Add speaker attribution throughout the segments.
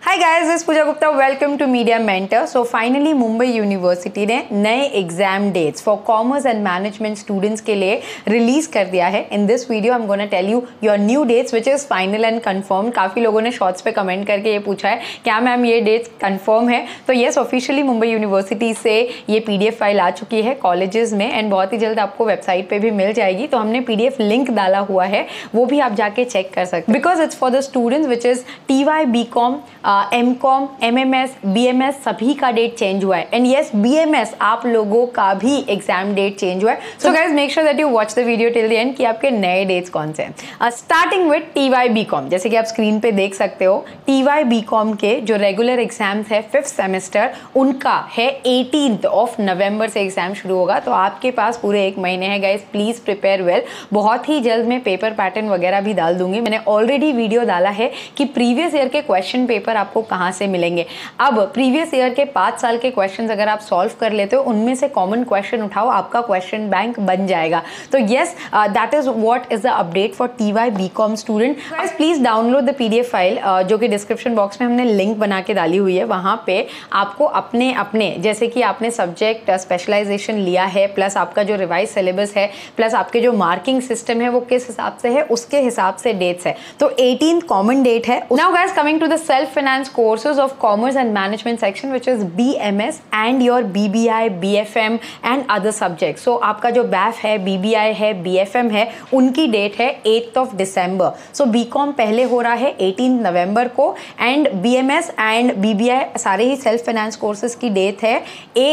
Speaker 1: Hi guys, this Puja Gupta, welcome to Media Mentor. So finally Mumbai university ने नए exam dates for commerce and management students के लिए release कर दिया है। In this video I am gonna tell you your new dates which is final and confirm. काफी लोगों ने शॉर्ट्स पे कमेंट करके ये पूछा है क्या मैम ये डेट्स कंफर्म है। तो येस, ऑफिशियली मुंबई यूनिवर्सिटी से ये PDF फाइल आ चुकी है कॉलेजेस में एंड बहुत ही जल्द आपको वेबसाइट पे भी मिल जाएगी। तो हमने PDF लिंक डाला हुआ है, वो भी आप जाके चेक कर सकते हैं because it's for the students which is TY BCom MCom MMS BMS सभी का डेट चेंज हुआ है एंड यस BMS आप लोगों का भी एग्जाम डेट चेंज हुआ है। So guys make sure that you watch the video till the end कि आपके नए डेट्स कौन से हैं। स्टार्टिंग विद TY BCom, जैसे कि आप स्क्रीन पे देख सकते हो TY BCom के जो रेगुलर एग्जाम्स है 5th सेमेस्टर उनका है 18 नवंबर से एग्जाम शुरू होगा। तो आपके पास पूरे 1 महीने है गाइज, प्लीज प्रिपेयर वेल। बहुत ही जल्द मैं पेपर पैटर्न वगैरह भी डाल दूंगी। मैंने ऑलरेडी वीडियो डाला है कि प्रीवियस ईयर के क्वेश्चन पेपर आपको कहाँ से मिलेंगे। अब प्रीवियस ईयर के 5 साल के क्वेश्चंस अगर आप सॉल्व कर लेते हो, उनमें से कॉमन क्वेश्चन उठाओ, आपका क्वेश्चन बैंक बन जाएगा। तो yes, that is what is the update for TY BCom student. Guys please download the PDF file जो कि डिस्क्रिप्शन बॉक्स में हमने लिंक बना के डाली हुई है। वहां पे आपको अपने अपने जैसे कि आपने सब्जेक्ट स्पेशलाइजेशन लिया है, प्लस आपका जो रिवाइज सिलेबस है, प्लस आपके जो मार्किंग सिस्टम है वो किस हिसाब से है, उसके हिसाब से डेट्स है। तो 18th कॉमन डेट है। Now guys coming to the self finance courses of commerce and management section which is BMS and your BBI BFM and other subject. So आपका जो BAF है, BBI है, BFM है, उनकी date है 8th दिसंबर। सो BCom पहले हो रहा है 18 नवंबर को एंड BMS एंड BBI सारे ही सेल्फ फाइनेंस कोर्सेज की डेट है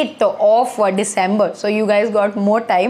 Speaker 1: 8th दिसंबर। So you guys got more time.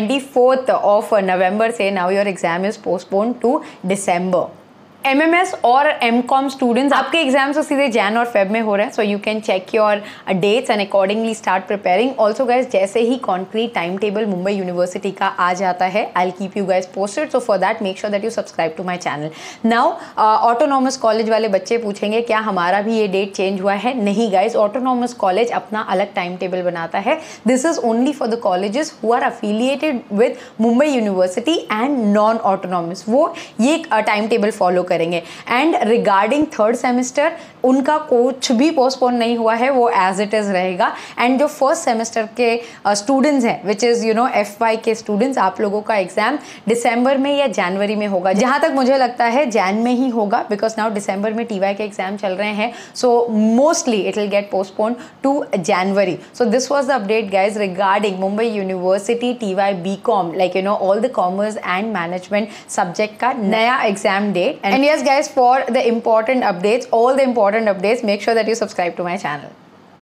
Speaker 1: 24th नवंबर से now your exam is postpone to December. MMS और MCom स्टूडेंट्स आपके एग्जाम्स तो सीधे जैन और फेब में हो रहे हैं। So you can check your dates and accordingly start preparing. Also guys जैसे ही concrete time table Mumbai university का आ जाता है, I will keep you guys posted. So for that make sure that you subscribe to my channel. Now autonomous college वाले बच्चे पूछेंगे क्या हमारा भी ये डेट चेंज हुआ है। नहीं गाइज, ऑटोनॉमस कॉलेज अपना अलग टाइम टेबल बनाता है। This is only for the colleges who are affiliated with Mumbai university and non autonomous, वो ये टाइम टेबल फॉलो करेंगे। एंड रिगार्डिंग 3rd सेमेस्टर उनका कुछ भी पोस्टपोन नहीं हुआ है, वो एज इट इज रहेगा। एंड जो 1st सेमेस्टर के स्टूडेंट्स हैं विच इज FY के स्टूडेंट्स, आप लोगों का एग्जाम दिसंबर में या जनवरी में होगा। जहां तक मुझे लगता है जैन में ही होगा बिकॉज नाउ दिसंबर में TY के एग्जाम चल रहे हैं। So mostly it will get postpone to January. So this was the update guys regarding Mumbai university TY BCom like all the commerce and management subject का नया exam date. And yes guys, for the important updates, all the important updates, make sure that you subscribe to my channel.